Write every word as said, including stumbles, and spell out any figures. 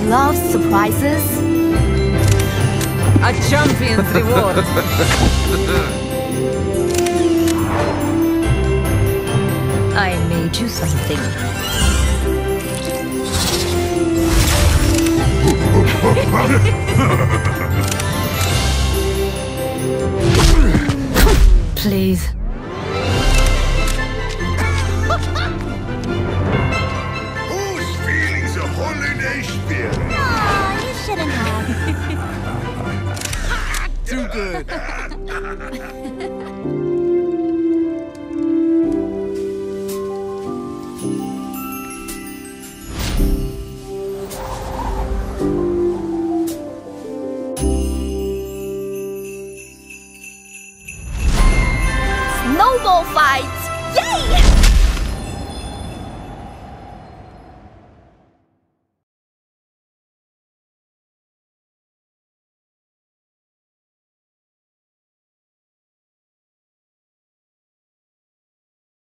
love surprises? A champion's reward. I made you something. Please. Whose feelings a holiday spirit? Aw, you shouldn't have. Too good. Snowball fights! Yay!